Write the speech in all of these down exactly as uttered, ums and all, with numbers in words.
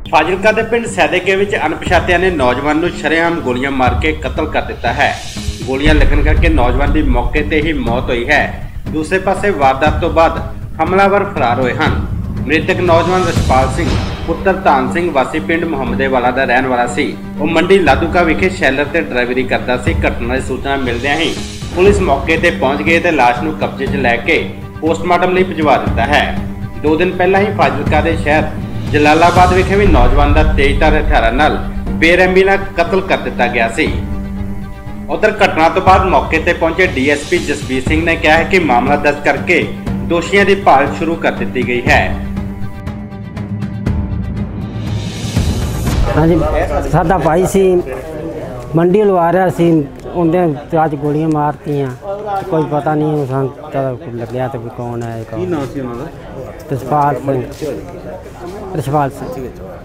ਫਾਜ਼ਿਲਕਾ ਦੇ ਪਿੰਡ ਸੈਦੇਕੇ ਵਿੱਚ ਅਣਪਛਾਤਿਆਂ ਨੇ ਨੌਜਵਾਨ ਨੂੰ ਸ਼ਰੇਆਮ ਗੋਲੀਆਂ ਮਾਰ ਕੇ ਕਤਲ ਕਰ ਦਿੱਤਾ ਹੈ। ਗੋਲੀਆਂ ਲੱਗਣ ਕਰਕੇ ਨੌਜਵਾਨ ਦੀ ਮੌਕੇ ਤੇ ਹੀ ਮੌਤ ਹੋਈ ਹੈ। ਦੂਸਰੇ ਪਾਸੇ ਵਾਰਦਾਤ ਤੋਂ ਬਾਅਦ ਹਮਲਾਵਰ ਫਰਾਰ ਹੋਏ ਹਨ। ਮ੍ਰਿਤਕ ਨੌਜਵਾਨ ਰਛਪਾਲ ਸਿੰਘ ਪੁੱਤਰ ਧਾਨ ਸਿੰਘ ਵਾਸੀ ਪਿੰਡ ਮੁਹੰਮਦੇਵਾਲਾ ਦਾ ਰਹਿਣ ਵਾਲਾ ਸੀ। ਉਹ ਮੰਡੀ ਲਾਦੂਕਾ ਵਿਖੇ ਸ਼ੈਲਰ ਤੇ ਡਰਾਈਵਰੀ ਕਰਦਾ ਸੀ। ਘਟਨਾ ਦੀ ਸੂਚਨਾ ਮਿਲਦਿਆਂ ਹੀ ਪੁਲਿਸ ਮੌਕੇ ਤੇ ਪਹੁੰਚ ਗਈ ਤੇ ਲਾਸ਼ ਨੂੰ ਕਬਜ਼ੇ 'ਚ ਲੈ ਕੇ ਪੋਸਟਮਾਰਟਮ ਲਈ ਭਿਜਵਾ ਦਿੱਤਾ ਹੈ। ਦੋ ਦਿਨ ਪਹਿਲਾਂ ਹੀ ਫਾਜ਼ਿਲਕਾ ਦੇ ਸ਼ਹਿਰ ਜਲਾਲਾਬਾਦ ਵਿਖੇ ਵੀ ਨੌਜਵਾਨ ਦਾ ਤੇਜ਼ਧਾਰ ਹਥਿਆਰਾਂ ਨਾਲ ਬੇਰਹਿਮੀ ਨਾਲ ਕਤਲ ਕਰ ਦਿੱਤਾ ਗਿਆ ਸੀ। ਉਧਰ ਘਟਨਾ ਤੋਂ ਬਾਅਦ ਮੌਕੇ ਤੇ ਪਹੁੰਚੇ D S P Jasbir Singh ਨੇ ਕਿਹਾ ਹੈ ਕਿ ਮਾਮਲਾ ਦਰਜ ਕਰਕੇ ਦੋਸ਼ੀਆਂ ਦੀ ਭਾਲ ਸ਼ੁਰੂ ਕਰ ਦਿੱਤੀ ਗਈ ਹੈ। हाँ जी, सादा भाई सी मंडी लवा रहा सी, उन्हें आज गोलियां मारती हैं, कोई पता नहीं लग गया तो कौन है। रछपाल सिंह रछपाल सिंह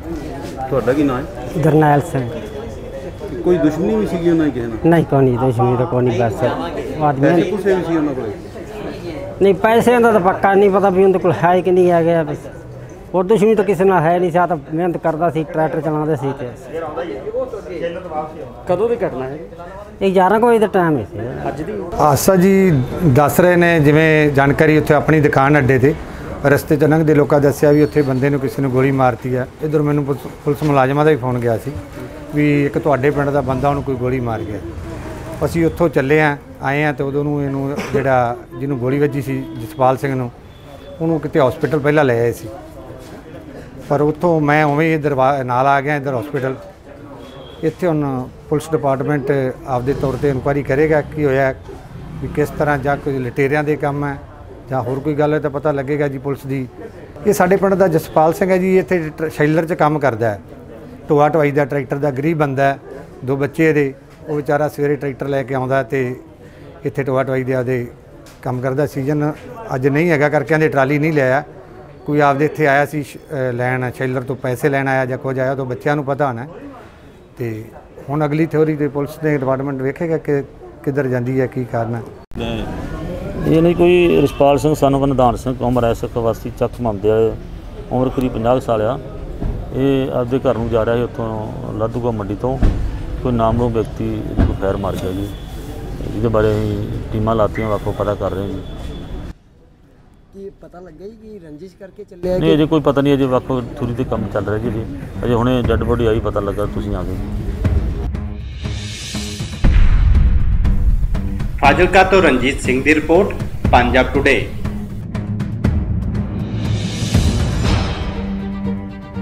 जरनैल सिंह। कोई दुश्मनी भी सी उन्हें किसी नाल? नहीं कोई नहीं दुश्मनी तो कोई नहीं, बस आदमी नहीं पैसे का तो पक्का नहीं पता भी उनके कोल है कि नहीं है गया। बस और दुश्मनी तो किसी नाल है नहीं, सा तो मेहनत करता सी, ट्रैक्टर चलाते सी। कदों की घटना है? एक ग्यारह को बजे का टाइम है। हादसा जी दस रहे ने, जिवें जानकारी उत्थे अपनी दुकान अड्डे ते रस्ते च लंघदे लोकां दस्सिया भी उत्थे बंदे नूं किसी ने गोली मारती है। इधर मैनूं पुलिस मुलाजमां दा ही फोन गया सी भी एक तुहाडे पिंड दा बंदा हुण कोई गोली मार गया। असीं उत्थों चले आ आए हैं तो उदों नूं इहनूं जिहड़ा जिहनूं गोली वजी सी जसपाल सिंह नूं उहनूं किते हॉस्पिटल पहलां ले आए सी, पर उत्थों मैं उवें ही दरवा नाल आ गया इधर हॉस्पिटल। इत्थे हुण पुलिस डिपार्टमेंट आपदे तौर पर इनकुआरी करेगा कि होया भी किस तरह जां कोई लटेरियां दे काम है जां होर कोई गल है तो पता लगेगा जी पुलिस दी। ये साडे पिंड दा जसपाल सिंह है जी, इत्थे शैलर च काम करदा है, ढोआ ढुआई दा ट्रैक्टर दा गरीब बंदा है, दो बच्चे इहदे। वो बेचारा सवेरे ट्रैक्टर लैके आउंदा ते इत्थे ढोआ ढुआई दे आपदे काम करदा। सीजन अज नहीं हैगा करके आंदे ट्राली नहीं लिया, कोई आपदे इत्थे आया सी लैन शैलर तो पैसे लैन आया जां कुछ आया तो बच्चों नूं पता होना। तो हुण अगली थ्योरी ते पुलिस ने डिपार्टमेंट वेखेगा कि किधर जाती है, की कारण है। ये नहीं कोई रछपाल सिंह सन निधान सिंह उमर है सिख वासी चक मुहम्मदे उम्र करीब पचास साल आ। ये आपदे घर नूं जा रहा है उत्थों लादूगा मंडी तो कोई नामलूम व्यक्ति को फैर मार गया जी। इसके बारे टीमां लातियां वाको पता कर रहे हैं जी। पता लग गई कि रंजिश करके चले नहीं अजे कोई पता नहीं, अजे वाको थोड़ी तो काम चल रहा जी। अजे हुणे डेड बॉडी आई पता लगा तुसीं आ गए। फाजिलका तो रंजीत सिंह की रिपोर्ट, पंजाब टुडे।